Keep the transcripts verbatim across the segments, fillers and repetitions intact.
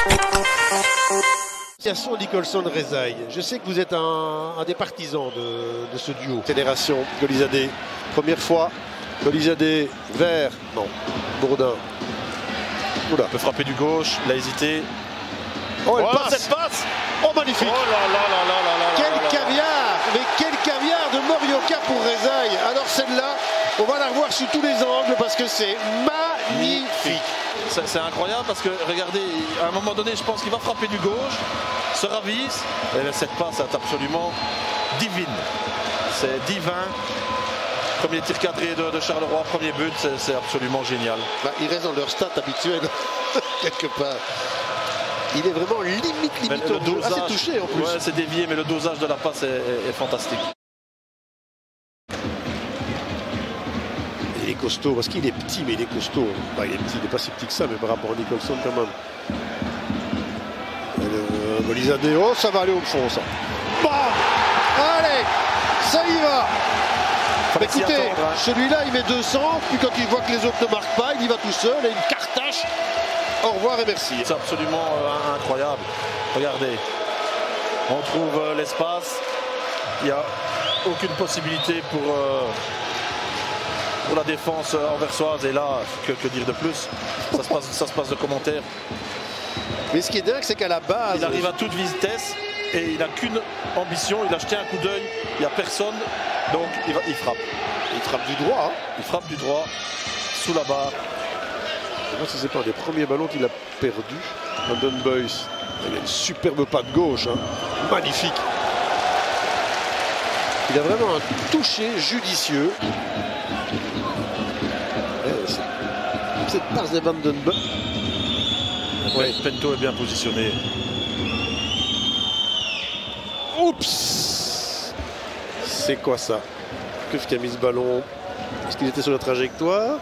Association Nicholson-Rezaï. Je sais que vous êtes un, un des partisans de, de ce duo. Fédération Golizadeh. Première fois, Golizadeh vers, non, Bourdin. Oula. Il peut frapper du gauche, il a hésité. Oh, elle oh passe. cette passe. Oh, magnifique. Oh là là là là là là. Quel là là caviar. Mais quel caviar de Morioka pour Rezaï. Alors celle-là, on va la revoir sous tous les angles parce que c'est magnifique. C'est incroyable parce que, regardez, à un moment donné, je pense qu'il va frapper du gauche, se ravise, et là, cette passe est absolument divine. C'est divin. Premier tir cadré de, de Charleroi, premier but, c'est absolument génial. Bah, ils restent dans leur stat habituel, quelque part. Il est vraiment limite, limite le au jeu. dosage, Ah, c'est touché en plus. Ouais, c'est dévié, mais le dosage de la passe est, est, est fantastique. Il est costaud, parce qu'il est petit, mais il est costaud. Bah, il est petit, il n'est pas si petit que ça, mais par rapport à Nicholson quand même. Le Golizadeh, oh, ça va aller au fond, ça. Bam. Allez, ça y va. Écoutez, attendre, hein. Celui-là, il met deux cents, puis quand il voit que les autres ne marquent pas, il y va tout seul, et une cartache. Au revoir et merci. C'est absolument euh, incroyable. Regardez, on trouve euh, l'espace. Il n'y a aucune possibilité pour... Euh, pour la défense anversoise, et là, que, que dire de plus, ça se passe, ça se passe de commentaires. Mais ce qui est dingue, c'est qu'à la base... Il arrive à toute vitesse et il n'a qu'une ambition, il a jeté un coup d'œil, il n'y a personne, donc il, va, il frappe. Il frappe du droit. Hein. Il frappe du droit, sous la barre. Moi, si c'est pas un des premiers ballons qu'il a perdu, London Boys. Il a une superbe patte gauche, hein. Magnifique. Il a vraiment un toucher judicieux. Cette passe de Vandenberg. Ouais. Pento est bien positionné. Oups. C'est quoi ça? Qu'est-ce qui a mis ce ballon? Est-ce qu'il était sur la trajectoire?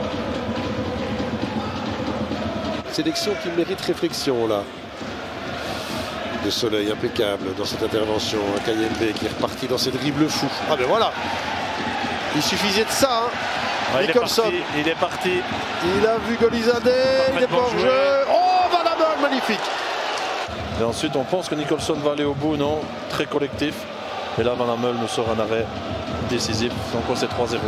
Sélection qui mérite réflexion là. De Soleil impeccable dans cette intervention. Kayembe qui est reparti dans ses dribbles fous. Ah ben voilà. Il suffisait de ça. Hein. Ouais, il, est parti, il est parti. Il a vu Golizadeh, il est pas hors jeu. Oh, Van Amel, magnifique. Et ensuite, on pense que Nicholson va aller au bout, non? Très collectif. Et là, Van Amel nous sort un arrêt décisif. Donc, c'est trois zéro.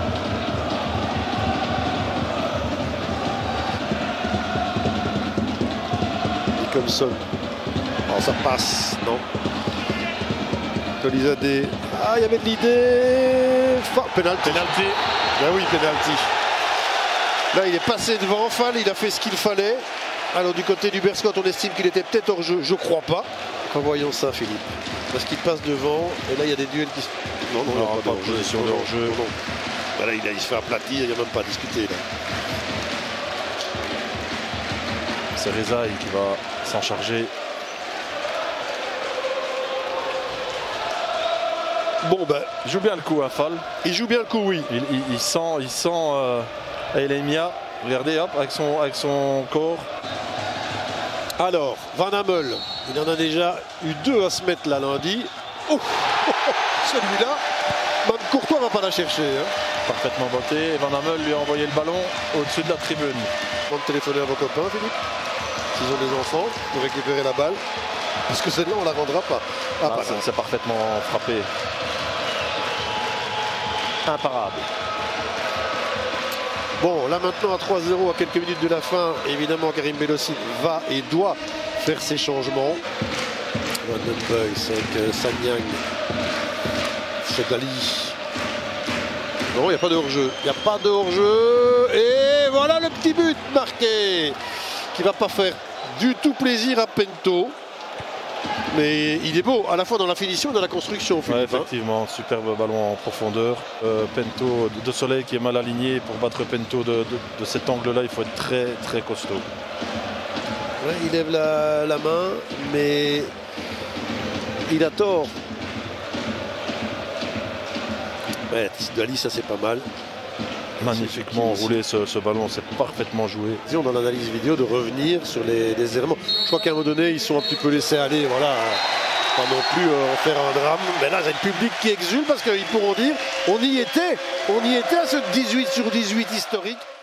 Nicholson. Oh, ça passe, non. Golizadeh. Ah, il y avait de l'idée. Enfin, penalty. Penalty. Ben oui, penalty. Là, il est passé devant Fall, il a fait ce qu'il fallait. Alors, du côté du Berscott, on estime qu'il était peut-être hors jeu. Je crois pas. En voyant ça, Philippe. Parce qu'il passe devant, et là, il y a des duels qui se... Non, non, non, il n'y a pas, pas de position de hors-jeu. Voilà, il, il se fait aplatir, il n'y a même pas à discuter, là. C'est Rezaï qui va s'en charger. Bon, ben... Il joue bien le coup, hein, Fall. Il joue bien le coup, oui. Il, il, il sent, il sent euh, Elémia. Regardez, hop, avec son, avec son corps. Alors, Van Amel, il en a déjà eu deux à se mettre là lundi. Oh, celui-là, même Courtois va pas la chercher. Hein. Parfaitement botté. Van Amel lui a envoyé le ballon au-dessus de la tribune. On va téléphoner à vos copains, Philippe, s'ils ont des enfants, pour récupérer la balle. Parce que celle-là, on la rendra pas. Ah, ah, c'est parfaitement frappé. Imparable. Bon, là maintenant à trois zéro, à quelques minutes de la fin, évidemment Karim Belhossi va et doit faire ses changements. Vandenberg avec euh, Sanyang, Chedali. Non, il n'y a pas de hors-jeu. Il n'y a pas de hors-jeu. Et voilà le petit but marqué, qui ne va pas faire du tout plaisir à Pento. Mais il est beau, à la fois dans la finition et dans la construction. Philippe, ouais, effectivement, hein. Superbe ballon en profondeur. Euh, Pento de Soleil qui est mal aligné. Pour battre Pento de, de, de cet angle-là, il faut être très très costaud. Ouais, il lève la, la main, mais il a tort. Ouais, Dali, ça c'est pas mal. Magnifiquement roulé ce, ce ballon, c'est parfaitement joué. Disons dans l'analyse vidéo de revenir sur les, les errements. Je crois qu'à un moment donné, ils sont un petit peu laissés aller, voilà, pas non plus euh, en faire un drame. Mais là, j'ai le public qui exulte parce qu'ils pourront dire on y était, on y était à ce dix-huit sur dix-huit historique.